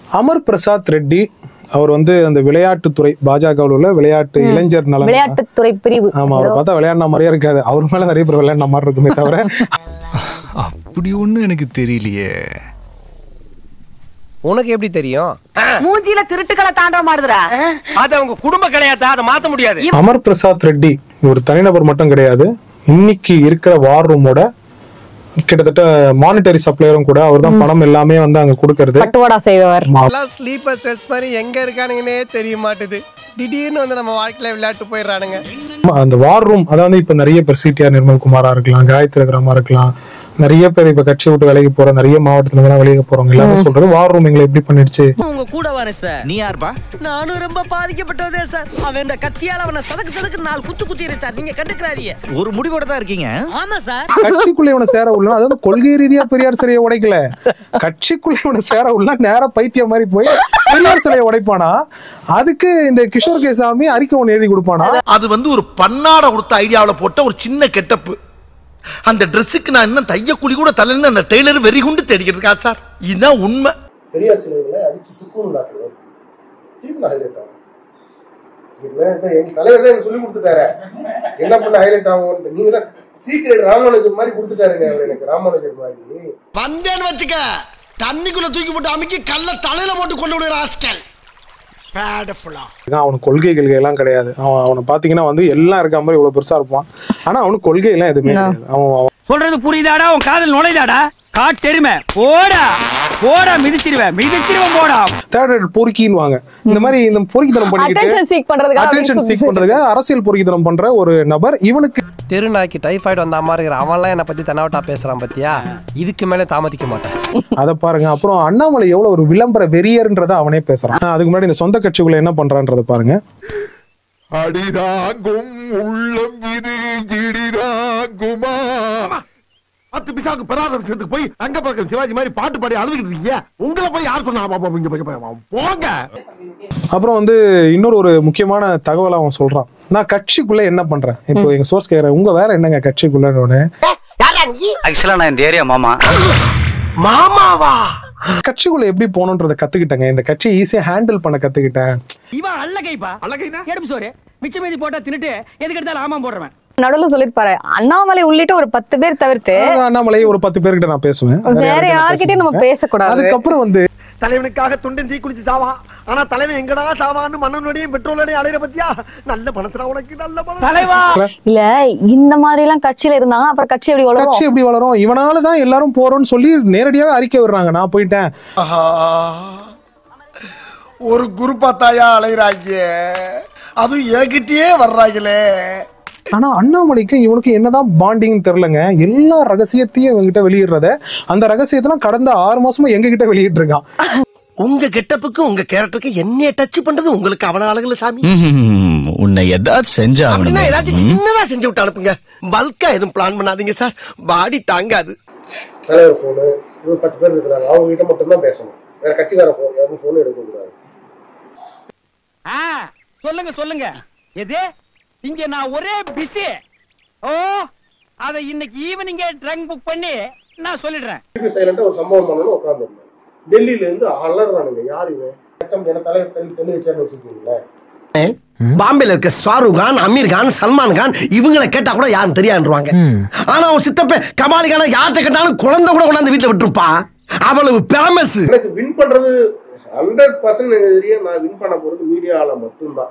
அமர் பிரசாத் ரெட்டி அவர் வந்து அந்த விளையாட்டுத்துறை பாஜகவில் உள்ள விளையாட்டு இளைஞர் நலன் விளையாட்டுத்துறை பிரிவு. ஆமா, அவரை பார்த்தா விளையாடின மாதிரியே இருக்காது. அவர் மேல நிறைய பேர் விளையாடின மாதிரி இருக்குமே தவிர அப்படி ஒண்ணு எனக்கு தெரியலையே. உனக்கு எப்படி தெரியும்? மூஞ்சில திருட்டுக்களை தாண்டவ மாடுதுடா. அது அவங்க குடும்ப கிடையாதா, அதை மாத்த முடியாது. அமர் பிரசாத் ரெட்டி ஒரு தனிநபர் மட்டும் கிடையாது. இன்னைக்கு இருக்கிற வார் ரூமோட கிட்டத்தட்ட மானிட்டரி சப்ளையரும் கூட. அவர் தான் பணம் எல்லாமே வந்து அங்க கொடுக்கறது. பட்டுவாடா செய்வார். ஸ்லீப்பர் செல்ஸ் மாதிரி எங்க இருக்கானுங்கன்னே தெரிய மாட்டுது. திடீர்னு வந்து நம்ம வாழ்க்கையில விளையாட்டு போயிடுறானுங்க. அந்த வார் ரூம் அதாவது இப்ப நிறைய பேர் சிடிஆர் நிர்மல்குமாரா இருக்கலாம், காயத்ரி ரகுராமா இருக்கலாம், நிறைய பேர் இப்ப கட்சி விட்டு வேலைக்கு போற நிறைய மாவட்டத்துல இருந்து வெளியே போறவங்க எல்லாமே சொல்றது வார் ரூம் எங்களை எப்படி பண்ணிடுச்சு. உங்க கூட வரேன் சார். நீ யாருப்பா? நானும் ரொம்ப பாதிக்கப்பட்டதே சார். அவன் கத்தியால அவனை சதக்கு 4 குத்து குத்திடுறேன் சார். நீங்க கண்டுக்கறாதீங்க. ஒரு முடிவோட தான் இருக்கீங்க. ஆமா சார். கட்சிக்குள்ள இவனை சேர உள்ள அதாவது கொள்கை ரீதியா பெரியார் சிலையை உடைக்கல. கட்சிக்குள்ள இவனை சேர உள்ள நேரா பைத்தியம் மாதிரி போய் பெரியார் சிலையை உடைப்பானா? அதுக்கு இந்த கிஷோர் கேசாமி அறிக்கை ஒன்று எழுதி கொடுப்பானா? அது வந்து ஒரு பன்னாட கொடுத்த ஐடியாவில போட்ட ஒரு சின்ன கெட்டப்பு. அந்த ட்ரெஸ்ஸுக்கு நான் இன்னும் தையக்கூலி கூட தலைன்னு அந்த டெய்லர் வெறி குண்டு தேடிக்கிட்டு இருக்கா சார். இதுதான் உண்மை. பெரியார் சிலைகளை அடிச்சு சுத்தம் உண்டாக்குறது எங்க தலைவர் தான் சொல்லி கொடுத்துட்டாரு என்ன பண்ண ஹைலைட் ஆகும். நீங்க தான் சீக்கிரம் ராமானுஜர் மாதிரி கொடுத்துட்டாருங்க அவர் எனக்கு. ராமானுஜர் மாதிரி வந்தேன்னு வச்சுக்க தண்ணிக்குள்ள தூக்கி போட்டு அமைக்கி கல்ல தலையில போட்டு கொண்டு விடுற ஆஸ்கல். அவனுக்கு கொள்கைகள் எல்லாம் கிடையாது. அவனை பாத்தீங்கன்னா வந்து எல்லாம் இருக்க மாதிரி இவ்வளவு பெருசா இருப்பான். ஆனா அவனுக்கு கொள்கை எல்லாம் எதுவுமே கிடையாது. அவன் சொல்றது புரியுதாடா? உன் காதல் நுழைதாடா? காட்டெருமை போடா போடா, மிதிச்சிருவேன் போடா. தேர்ட் ரேட் பொறுக்கின்னுவாங்க. இந்த மாதிரி இந்த பொறுக்கித்தனம் பண்ணிட்டு அட்டென்ஷன் சீக் பண்றதுக்காக அரசியல் பொறுக்கித்தனம் பண்ற ஒரு நபர். இவனுக்கு தெருநாய்க்கு டைஃபாய்டு வந்த மாதிரி இருக்கிற அவன்லாம் என்ன பத்தி தன்னாவட்டா பேசுறான் பத்தியா? இதுக்கு மேல தாமதிக்க மாட்டேன். அதை பாருங்க. அப்புறம் அண்ணாமலை எவ்வளவு ஒரு விளம்பர வெறியர்ன்றத அவனே பேசுறான். அதுக்கு முன்னாடி இந்த சொந்த கட்சிக்குள்ள என்ன பண்றான்றத பாருங்க. அடிதாகும் உள்ளம் இது இடிதாகுமா 10 பிசாக்கு பெறாத விஷயத்துக்கு போய் அங்க பக்கம் சிவாஜி மாதிரி பாட்டு பாடி அழுதுகிட்டு இருக்கீங்க. உங்களை போய் யார் சொன்னா போங்க. அப்புறம் வந்து இன்னொரு ஒரு முக்கியமான தகவல் அவன் சொல்றான். நான் கட்சிக்குள்ள என்ன பண்றேன் இப்போ எங்க சோர்ஸ் கேக்குறேன். உங்க வேலை என்னங்க கட்சிக்குள்ளன்னு? ஆக்சுவலா நான் இந்த ஏரியா மாமாவா கட்சிக்குள்ள எப்படி போகணுன்றத கத்துக்கிட்டேங்க. இந்த கட்சியை ஈஸியா ஹேண்டில் பண்ண கத்துக்கிட்டேன். இவன் அல்லகைப்பா, அல்லகைனா எடுப்பு சோறு மிச்ச மீதி போட்டா தின்னுட்டு எதுக்கு எடுத்தாலும் ஆமா போடுறவன். நடுவுல சொல்லிருப்பாரு அண்ணாமலை உள்ளிட்ட ஒரு 10 பேர் தவிர்த்து அண்ணாமலை ஒரு 10 பேர்கிட்ட நான் பேசுவேன். வேற யார்கிட்டயும் நம்ம பேசக்கூடாது. அதுக்கப்புறம் வந்து தலைவனுக்காக துண்டன் தீ குளிச்சு சாவா. ஆனா தலைவன் எங்கடா சாவான்னு மன்னனுடையும் பெட்ரோலோடையும் அலையிற பத்தியா? நல்ல பணசரா உனக்கு நல்ல பணம் தலைவா. இல்ல இந்த மாதிரி எல்லாம் கட்சியில இருந்தாங்க. அப்புறம் கட்சி எப்படி வளரும்? கட்சி எப்படி வளரும்? இவனாலதான் எல்லாரும் போறோம்னு சொல்லி நேரடியாக அறிக்கை விடுறாங்க. நான் போயிட்டேன். ஒரு குரு பார்த்தாயா அலைகிறாங்க, அதுவும் ஏகிட்டே வர்றாங்களே. ஆனா அண்ணாமலைக்கும் இவனுக்கு என்னதான் பாண்டிங் தெரியலங்க. எல்லா ரகசியத்தையும் இவங்கிட்ட வெளியிடுறத அந்த ரகசியத்தெல்லாம் கடந்த 6 மாசமா எங்க கிட்ட வெளியிட்டு இருக்கான். உங்க கெட்டப்புக்கு உங்க கேரக்டருக்கு என்ன டச் பண்றது உங்களுக்கு அவன ஆளுங்கள சாமி. உன்னை ஏதாவது செஞ்சா ஏதாச்சும் சின்னதா செஞ்சு விட்டு அனுப்புங்க. பல்கா எதுவும் பிளான் பண்ணாதீங்க சார், பாடி தாங்காது. தலைவர் போனு 10 பேர் இருக்கிறாங்க, அவங்க கிட்ட மட்டும் தான் பேசணும். வேற கட்சிக்கார போன் யாரும் போன் எடுக்க கூடாது. சொல்லுங்க சொல்லுங்க. எது இங்க நான் ஒரே பிஸி. ஓ அத இன்னைக்கு ஈவினிங் ட்ரங்க் புக் பண்ணி நான் சொல்லிடுறேன். சைலண்டா ஒரு சம்பவம் பண்ணனும் உட்கார்ந்துறேன். டெல்லியில இருந்து அலறானுங்க. யார் இவன்? எக்ஸாம்பிள் தலைவர் தெளி வச்சாருன்னு வச்சுக்கீங்களேன். பாம்பேல இருக்க ஷாருக் கான், அமீர் கான், சல்மான் கான் இவங்களை கேட்டா கூட யாரும் தெரியாதுவாங்க. ஆனா அவன் சித்தப்ப கமாலி கான யார்கிட்ட கேட்டாலும் குழந்தை கூட கொண்டாந்து வீட்டுல விட்டுருப்பா. அவ்வளவு ஃபேமஸ். எனக்கு வின் பண்றது 100% தெரியும். நான் வின் பண்ண போறது மீடியால மட்டும்தான்.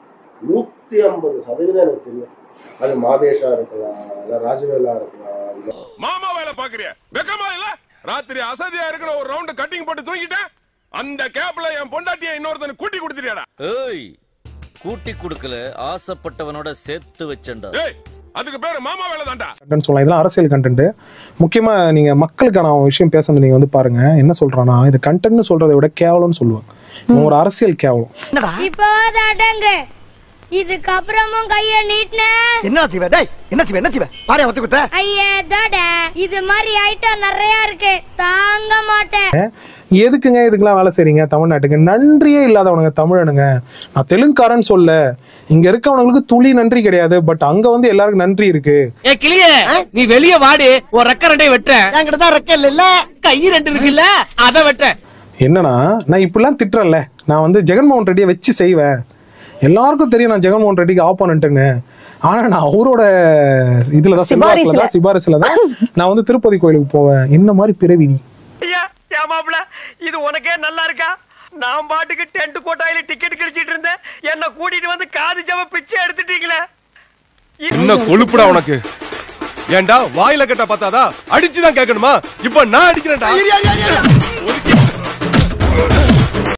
150% எனக்கு தெரியும். அது மாதேஷா இருக்கலாம், இல்ல ராஜவேலா இருக்கலாம். மாமா வேலை பாக்குறிய வெக்கமா இல்ல? ராத்திரி அசதியா இருக்கிற ஒரு ரவுண்ட் கட்டிங் போட்டு தூங்கிட்டேன். அந்த கேப்ல என் பொண்டாட்டியை இன்னொருத்தனை கூட்டி கொடுத்துறியாடா? ஏய் கூட்டி கொடுக்கல, ஆசைப்பட்டவனோட சேர்த்து வச்சேன்டா. ஏய் அதுக்கு பேரு மாமா வேலை தான்டா. கண்டென்ட் சொல்லலாம். இதெல்லாம் அரசியல் கண்டென்ட். முக்கியமா நீங்க மக்களுக்கான விஷயம் பேசுறது நீங்க வந்து பாருங்க. என்ன சொல்றானா, இது கண்டென்ட்னு சொல்றதை விட கேவலம்னு சொல்லுவாங்க. ஒரு அரசியல் கேவலம். இப்போ அடங்க. இதுக்கு அப்புறமும் கைய நீட்னே. என்ன செய்வே? டேய் என்ன செய்வே? பாரு வந்து குத்த. ஐயே டாடா, இது மாதிரி ஐட்டம் நிறைய இருக்கு, தாங்க மாட்டேன். எதுக்குங்க இதுக்கெல்லாம் வேலை செய்றீங்க தமிழ்நாட்டுக்கு? நன்றியே இல்லாதவனுங்க தமிழனுங்க. நான் தெலுங்குக்காரன் சொல்ல, இங்க இருக்கவனுங்களுக்கு துளி நன்றி கிடையாது. பட் அங்க வந்து எல்லாருக்கும் நன்றி இருக்கு. ஏ கிளியே, நீ வெளிய வாடி, ஒரு ரெக்க ரெண்டை வெட்ட. என்கிட்ட தான் ரெக்க இல்ல, கை ரெண்டு இருக்குல்ல, அத வெட்ட. என்னன்னா நான் இப்படிலாம் திட்டுறேன்ல, நான் வந்து ஜெகன்மோகன் ரெட்டியை வச்சு செய்வேன், எல்லாருக்கும் தெரியும் நான் ஜெகன்மோகன் ரெட்டிக்கு ஆப்போனன்ட்னு. ஆனா நான் அவரோட இதுலதான் சிபாரிசுல தான் நான் வந்து திருப்பதி கோயிலுக்கு போவேன். என்ன மாதிரி பிறவி நீ? மாப்பிள இது உனக்கே நல்லா இருக்கா? நான் பாட்டுக்கு டென்ட் கோட்டாயில டிக்கெட் கிழிச்சிட்டு இருந்தேன், என்ன கூட்டிட்டு வந்து காது ஜவ பிச்சை எடுத்துட்டீங்களே. என்ன கொழுப்புடா உனக்கு? ஏண்டா வாயில கட்ட பார்த்தாதா அடிச்சுதான் கேட்கணுமா? இப்ப நான் அடிக்கிறேன்டா.